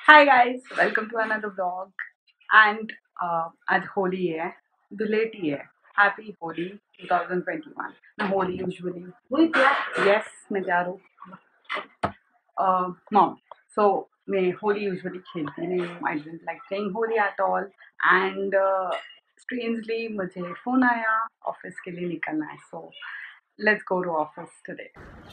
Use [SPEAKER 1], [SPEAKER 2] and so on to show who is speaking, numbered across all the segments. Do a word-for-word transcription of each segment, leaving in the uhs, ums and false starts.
[SPEAKER 1] Hi guys, welcome to another vlog. And uh, आज होली है, दुलेटी है. Happy Holi twenty twenty-one. मैं होली usually वही क्या? Yes, मैं जा रहा हूँ. Uh, mom. So मैं होली usually खेलती नहीं हूँ. I didn't like playing Holi at all. And uh, strangely मुझे phone आया office के लिए निकलना है. So let's go to office today.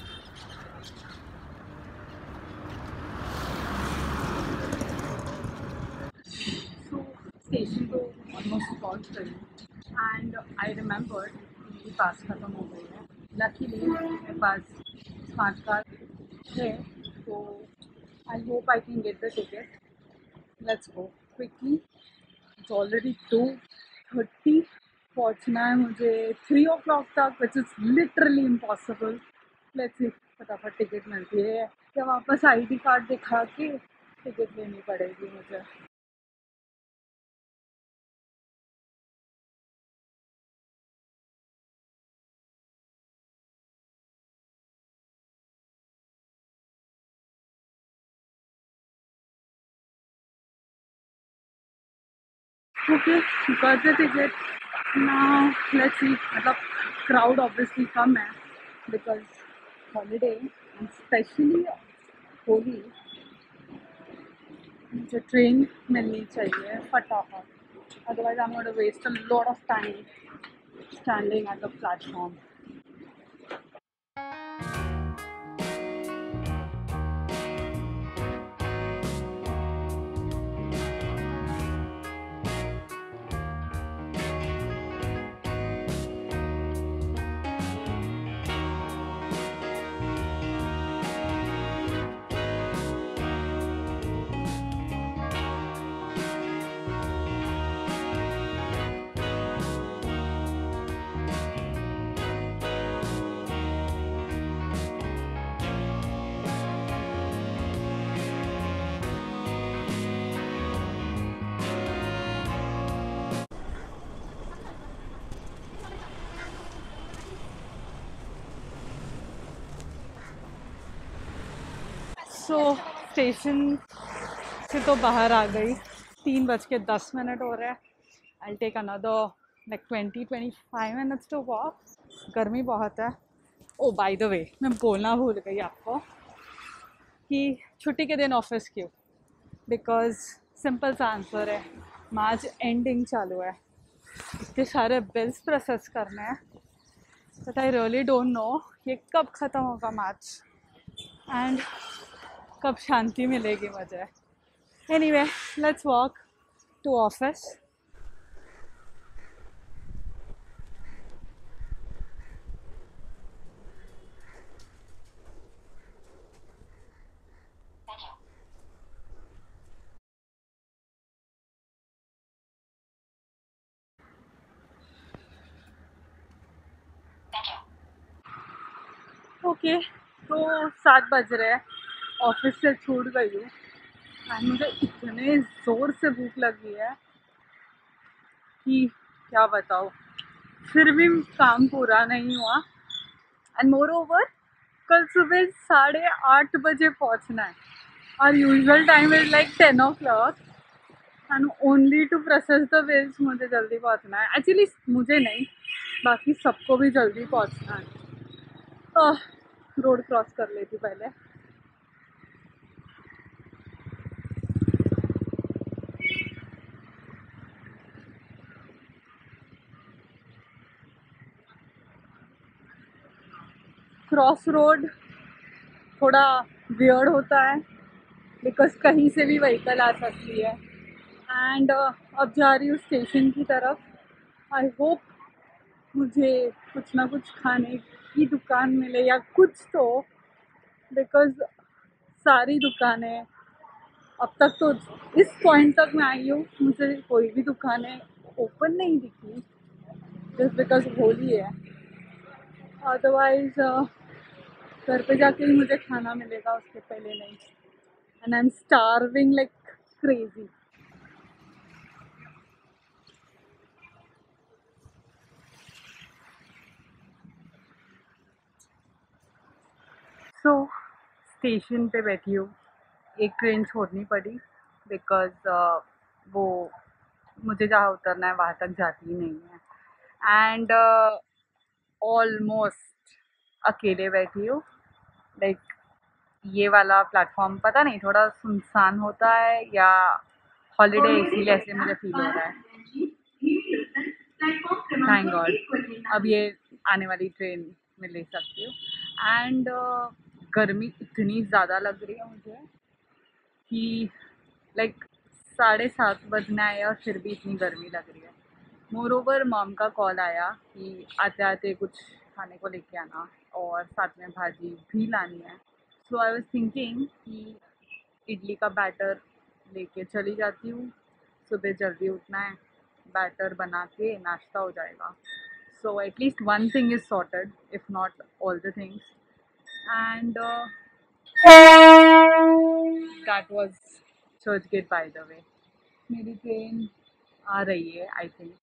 [SPEAKER 1] So station to almost पहुंच गई एंड आई रिमेंबर मेरी पास ख़त्म हो गई है. लकीली मेरे पास स्मार्ट कार्ड है तो I hope I can get the ticket. Let's go quickly. It's already two thirty. पहुंचना है मुझे थ्री ओ क्लॉक तक which is literally impossible. Let's see फटाफट टिकट मिलती है या वापस आईडी कार्ड दिखा के टिकट लेनी पड़ेगी मुझे. Okay, got the ticket. Now let's see. मतलब crowd obviously कम है because holiday and especially Holi. मुझे ट्रेन मिलनी चाहिए फटाफट. Otherwise I'm going to waste a lot of time standing at the platform. So so, स्टेशन से तो बाहर आ गई. तीन बज के दस मिनट हो रहे हैं. I take another like twenty twenty five minutes to walk. गर्मी बहुत है. ओ बाय द वे मैं बोलना भूल गई आपको कि छुट्टी के दिन ऑफिस क्यों. बिकॉज सिंपल सा आंसर है, मार्च एंडिंग चालू है. इतने सारे बिल्स प्रोसेस करने हैं but I really don't know ये कब ख़त्म होगा मार्च एंड कब शांति मिलेगी मुझे. Anyway let's walk to office. Okay तो सात बज रहे हैं. ऑफिस से छूट गई हूँ एंड मुझे इतने ज़ोर से भूख लगी है कि क्या बताओ. फिर भी काम पूरा नहीं हुआ. एंड मोर ओवर कल सुबह साढ़े आठ बजे पहुँचना है. और usual time is like ten o'clock and only to process the bills मुझे जल्दी पहुँचना है. एक्चुअली मुझे नहीं, बाकी सबको भी जल्दी पहुँचना है. रोड क्रॉस कर लेती पहले. क्रॉस रोड थोड़ा वियर्ड होता है बिकॉज कहीं से भी व्हीकल आ सकती है. एंड uh, अब जा रही हूँ स्टेशन की तरफ. आई होप मुझे कुछ ना कुछ खाने की दुकान मिले या कुछ तो. बिकॉज सारी दुकानें अब तक तो इस पॉइंट तक मैं आई हूँ मुझे कोई भी दुकानें ओपन नहीं दिखी जस्ट बिकॉज होली है. अदरवाइज घर पे जाके ही मुझे खाना मिलेगा, उसके पहले नहीं. And I'm starving like crazy. So station पे बैठी हूँ. एक ट्रेन छोड़नी पड़ी बिकॉज वो मुझे जहाँ उतरना है वहाँ तक जाती ही नहीं है एंड ऑलमोस्ट अकेले बैठी हूँ लाइक ये वाला प्लेटफॉर्म पता नहीं थोड़ा सुनसान होता है या हॉलीडे इसीलिए ऐसे मुझे फील हो रहा है। थैंक गॉड अब ये आने वाली ट्रेन में ले सकती हूँ एंड गर्मी इतनी ज़्यादा लग रही है मुझे कि लाइक साढ़े सात बजना है और फिर भी इतनी गर्मी लग रही है। मोर ओवर मॉम का कॉल आया कि आते आते कुछ खाने को लेके आना और साथ में भाजी भी लानी है। सो आई वाज थिंकिंग कि इडली का बैटर लेके चली जाती हूँ। सुबह जल्दी उठना है, बैटर बना के नाश्ता हो जाएगा। So at least one thing is sorted if not all the things and that was Churchgate by the way. मेरी ट्रेन आ रही है आई थिंक।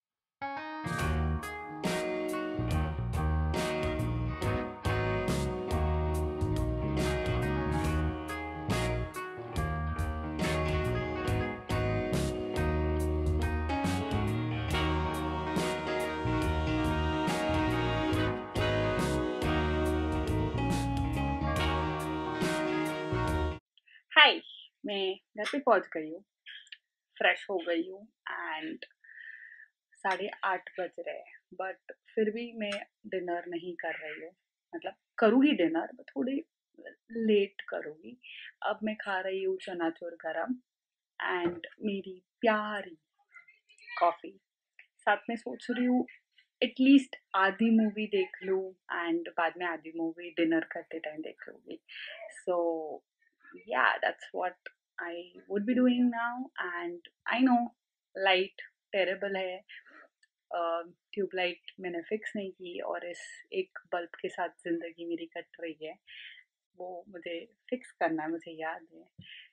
[SPEAKER 1] हाय, मैं घर पे पहुंच गई हूँ, फ्रेश हो गई हूँ एंड साढ़े आठ बज रहे हैं बट फिर भी मैं डिनर नहीं कर रही हूँ। मतलब करूँगी डिनर बट थोड़ी लेट करूँगी। अब मैं खा रही हूँ चनाचूर गरम एंड मेरी प्यारी कॉफ़ी। साथ में सोच रही हूँ एटलीस्ट आधी मूवी देख लूँ एंड बाद में आधी मूवी डिनर करते टाइम देख लूँगी। So yeah, that's what I would be doing now and I know light terrible है। ट्यूबलाइट मैंने फिक्स नहीं की और इस एक बल्ब के साथ ज़िंदगी मेरी कट रही है, वो मुझे फिक्स करना है, मुझे याद है।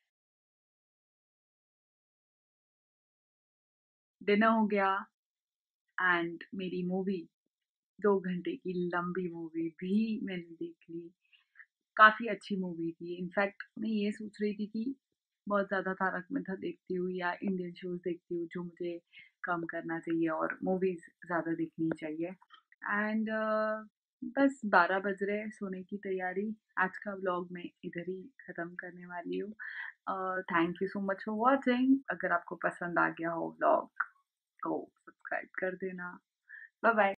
[SPEAKER 1] डिनर हो गया एंड मेरी मूवी दो घंटे की लंबी मूवी भी मैंने देख ली। काफ़ी अच्छी मूवी थी। इनफैक्ट मैं ये सोच रही थी कि बहुत ज़्यादा तारक मेहता देखती हूँ या इंडियन शोज़ देखती हूँ जो मुझे कम करना चाहिए और मूवीज़ ज़्यादा देखनी चाहिए। एंड बस बारह बज रहे हैं, सोने की तैयारी। आज का व्लॉग मैं इधर ही ख़त्म करने वाली हूँ। Thank you so much for watching. अगर आपको पसंद आ गया हो व्लॉग तो सब्सक्राइब कर देना। Bye bye.